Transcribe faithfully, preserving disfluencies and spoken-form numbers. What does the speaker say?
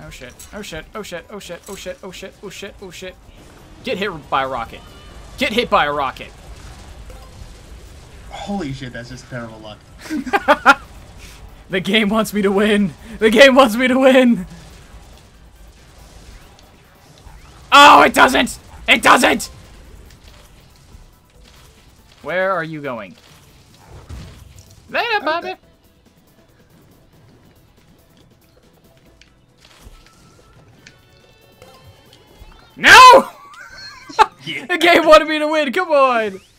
Oh shit. Oh shit. Oh shit. Oh shit. Oh shit. Oh shit. Oh shit. Oh shit. Get hit by a rocket. Get hit by a rocket. Holy shit, that's just terrible luck. The game wants me to win. The game wants me to win. Oh, it doesn't. It doesn't. Where are you going? Later, Bobby. No! Yeah. The game wanted me to win. Come on.